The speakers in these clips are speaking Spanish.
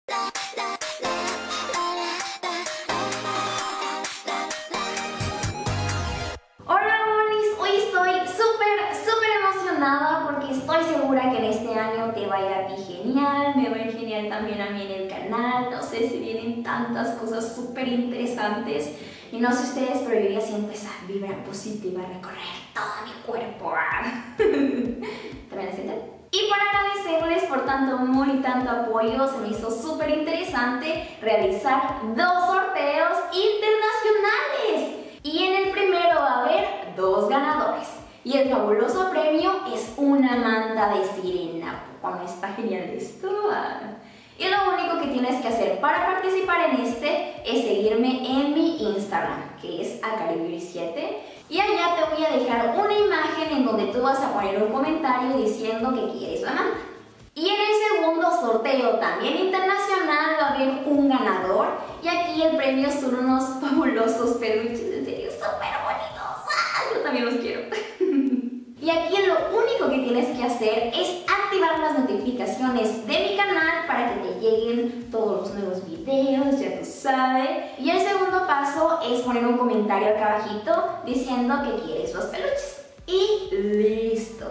Hola Bonis, hoy estoy súper emocionada porque estoy segura que en este año te va a ir a ti genial, me va a ir genial también a mí en el canal, no sé si vienen tantas cosas súper interesantes y no sé ustedes, pero yo ya siento esa vibra positiva recorrer todo mi cuerpo. ¿También la sienten? Y para agradecerles por tanto amor y tanto apoyo, se me hizo súper interesante realizar 2 sorteos internacionales. Y en el primero va a haber 2 ganadores. Y el fabuloso premio es una manta de sirena. ¿Cómo está genial esto? Y lo único que tienes que hacer para participar en este es seguirme en mi Instagram, que es acaribir7. Y allá te voy a dejar una imagen en donde tú vas a poner un comentario diciendo que quieres la manta. Y en el segundo sorteo, también internacional, va a haber un ganador. Y aquí el premio son unos fabulosos peluches, en serio, súper bonitos. ¡Ah! Yo también los quiero. Y aquí lo único que tienes que hacer es activar las notificaciones de mi canal para que te lleguen todos los nuevos videos, ya tú sabes. Y el segundo paso es poner un comentario acá abajito diciendo que quieres los peluches. Y listo.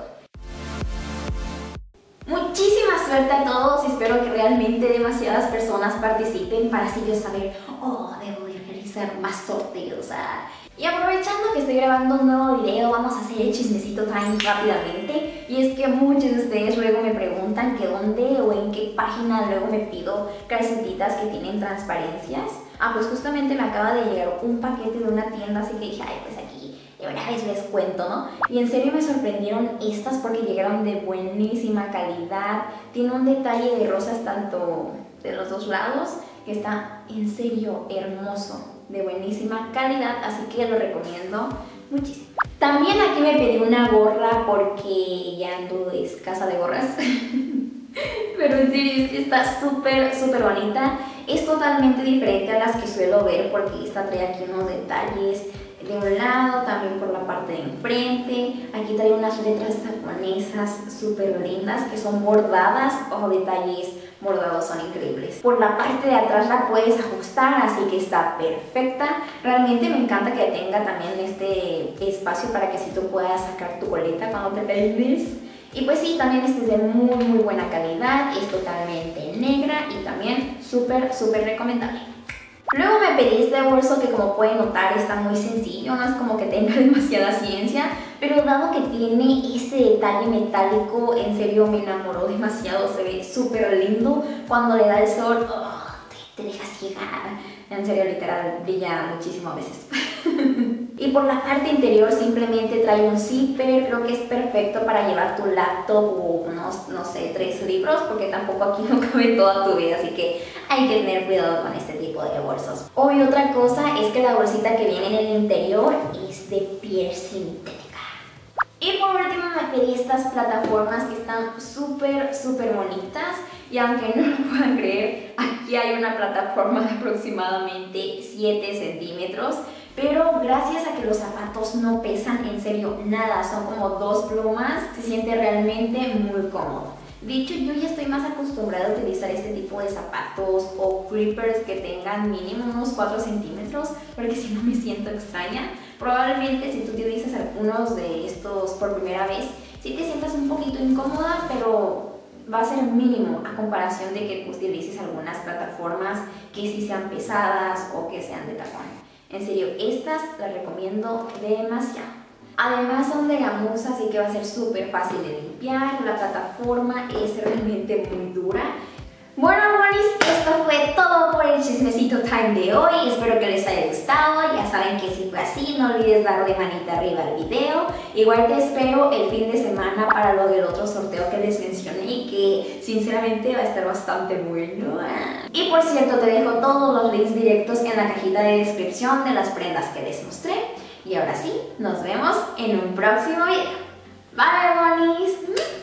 Muchísima suerte a todos, espero que realmente demasiadas personas participen para así yo saber, debo de realizar más sorteos. Y aprovechando que estoy grabando un nuevo video, vamos a hacer el chismecito time rápidamente. Y es que muchos de ustedes luego me preguntan que dónde o en qué página luego me pido calcetitas que tienen transparencias. Pues justamente me acaba de llegar un paquete de una tienda, así que dije, pues aquí de una vez les cuento, ¿no? Y en serio me sorprendieron estas porque llegaron de buenísima calidad. Tiene un detalle de rosas tanto de los 2 lados que está en serio hermoso, de buenísima calidad, así que lo recomiendo muchísimo. También aquí me pedí una gorra porque ya ando escasa de gorras. Pero en serio es que está súper bonita. Es totalmente diferente a las que suelo ver porque esta trae aquí unos detalles de un lado, también por la parte de enfrente. Aquí trae unas letras japonesas súper lindas que son bordadas. Detalles bordados son increíbles. Por la parte de atrás la puedes ajustar, así que está perfecta. Realmente me encanta que tenga también este espacio para que si tú puedas sacar tu boleta cuando te peines. Y pues sí, también este es de muy buena calidad, es totalmente negra y también súper recomendable. Luego me pedí este bolso que, como pueden notar, está muy sencillo, no es como que tenga demasiada ciencia, pero dado que tiene ese detalle metálico, en serio me enamoró demasiado, se ve súper lindo. Cuando le da el sol, te deja ciega. En serio, literal, brilla muchísimo a veces. Y por la parte interior simplemente trae un zipper, creo que es perfecto para llevar tu laptop o unos, no sé, 3 libros, porque tampoco aquí no cabe toda tu vida, así que hay que tener cuidado con este tipo de bolsos. Y otra cosa es que la bolsita que viene en el interior es de piel sintética. Y por último me pedí estas plataformas que están súper bonitas. Y aunque no lo puedan creer, aquí hay una plataforma de aproximadamente 7 centímetros. Pero gracias a que los zapatos no pesan en serio nada, son como 2 plumas, se siente realmente muy cómodo. De hecho, yo ya estoy más acostumbrada a utilizar este tipo de zapatos o creepers que tengan mínimo unos 4 centímetros, porque si no me siento extraña. Probablemente si tú utilizas algunos de estos por primera vez, sí te sientas un poquito incómoda, pero va a ser mínimo a comparación de que utilices algunas plataformas que sí sean pesadas o que sean de tacón. En serio, estas las recomiendo demasiado. Además son de gamuza, así que va a ser súper fácil de limpiar. La plataforma es realmente muy dura. Bueno, Bonis, esto fue todo por el chismecito time de hoy. Espero que les haya gustado. Ya saben que si fue así, no olvides darle manita arriba al video. Igual te espero el fin de semana para lo del otro sorteo que les mencioné y que sinceramente va a estar bastante bueno. Y por cierto, te dejo todos los links directos en la cajita de descripción de las prendas que les mostré. Y ahora sí, nos vemos en un próximo video. Bye, Bonis.